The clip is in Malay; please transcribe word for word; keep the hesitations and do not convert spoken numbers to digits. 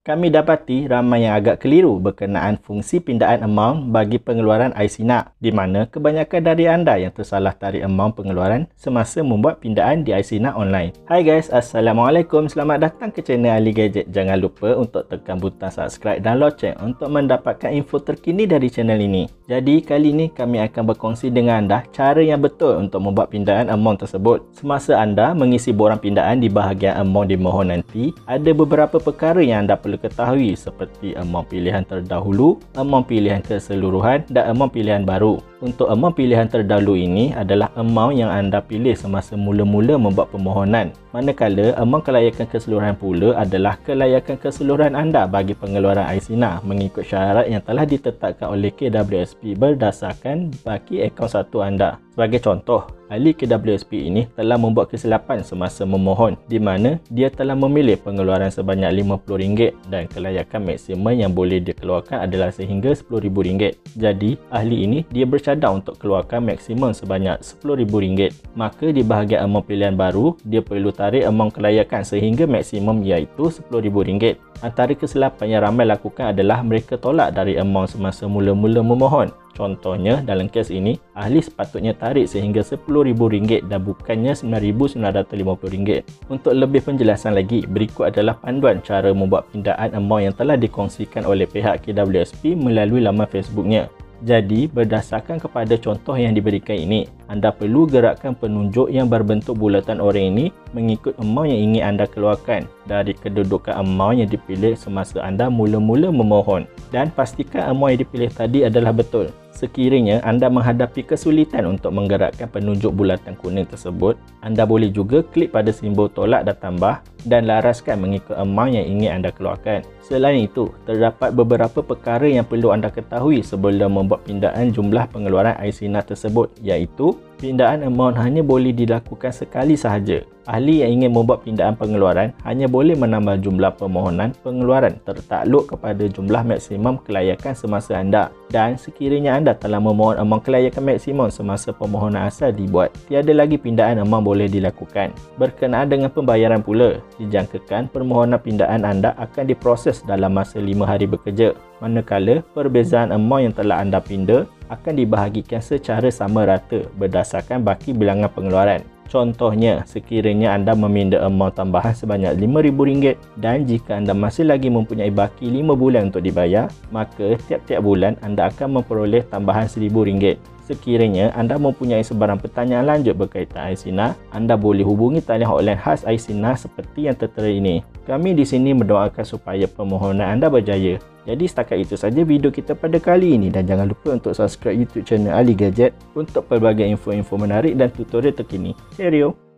Kami dapati ramai yang agak keliru berkenaan fungsi pindaan amount bagi pengeluaran iSINA, di mana kebanyakan dari anda yang tersalah tarik amount pengeluaran semasa membuat pindaan di iSINA online. Hai guys, Assalamualaikum. Selamat datang ke channel Ali Gadget. Jangan lupa untuk tekan butang subscribe dan loceng untuk mendapatkan info terkini dari channel ini. Jadi kali ini kami akan berkongsi dengan anda cara yang betul untuk membuat pindaan amount tersebut. Semasa anda mengisi borang pindaan di bahagian amount dimohon nanti, ada beberapa perkara yang anda perlu ketahui seperti amount pilihan terdahulu, amount pilihan keseluruhan dan amount pilihan baru. Untuk amount pilihan terdahulu ini adalah amount yang anda pilih semasa mula-mula membuat permohonan. Manakala amount kelayakan keseluruhan pula adalah kelayakan keseluruhan anda bagi pengeluaran iSINA mengikut syarat yang telah ditetapkan oleh K W S P berdasarkan baki akaun satu anda. Sebagai contoh, ahli K W S P ini telah membuat kesilapan semasa memohon, di mana dia telah memilih pengeluaran sebanyak lima puluh ringgit dan kelayakan maksimum yang boleh dikeluarkan adalah sehingga sepuluh ribu ringgit. Jadi, ahli ini dia bercadang untuk keluarkan maksimum sebanyak sepuluh ribu ringgit. Maka di bahagian amount pilihan baru, dia perlu tarik amount kelayakan sehingga maksimum iaitu sepuluh ribu ringgit. Antara kesilapan yang ramai lakukan adalah mereka tolak dari amount semasa mula-mula memohon. Contohnya, dalam kes ini, ahli sepatutnya tarik sehingga sepuluh ribu ringgit dan bukannya sembilan ribu sembilan ratus lima puluh ringgit. Untuk lebih penjelasan lagi, berikut adalah panduan cara membuat pindaan amount yang telah dikongsikan oleh pihak K W S P melalui laman Facebooknya. Jadi, berdasarkan kepada contoh yang diberikan ini, anda perlu gerakkan penunjuk yang berbentuk bulatan oranye ini mengikut amount yang ingin anda keluarkan dari kedudukan amount yang dipilih semasa anda mula-mula memohon. Dan pastikan amount yang dipilih tadi adalah betul. Sekiranya anda menghadapi kesulitan untuk menggerakkan penunjuk bulatan kuning tersebut, anda boleh juga klik pada simbol tolak dan tambah dan laraskan mengikut amount yang ingin anda keluarkan. Selain itu, terdapat beberapa perkara yang perlu anda ketahui sebelum membuat pindaan jumlah pengeluaran iSINA tersebut, iaitu pindaan amount hanya boleh dilakukan sekali sahaja. Ahli yang ingin membuat pindaan pengeluaran hanya boleh menambah jumlah permohonan pengeluaran tertakluk kepada jumlah maksimum kelayakan semasa anda. Dan sekiranya anda telah memohon amount kelayakan maksimum semasa permohonan asal dibuat, tiada lagi pindaan amount boleh dilakukan. Berkenaan dengan pembayaran pula, dijangkakan permohonan pindaan anda akan diproses dalam masa lima hari bekerja. Manakala perbezaan amount yang telah anda pinda akan dibahagikan secara sama rata berdasarkan baki bilangan pengeluaran. Contohnya, sekiranya anda meminda amount tambahan sebanyak lima ribu ringgit dan jika anda masih lagi mempunyai baki lima bulan untuk dibayar, maka tiap-tiap bulan anda akan memperoleh tambahan seribu ringgit. Sekiranya anda mempunyai sebarang pertanyaan lanjut berkaitan iSINA, anda boleh hubungi talian hotline khas iSINA seperti yang tertera ini. Kami di sini mendoakan supaya permohonan anda berjaya. Jadi setakat itu saja video kita pada kali ini dan jangan lupa untuk subscribe YouTube channel Ali Gadget untuk pelbagai info-info menarik dan tutorial terkini. Cheerio!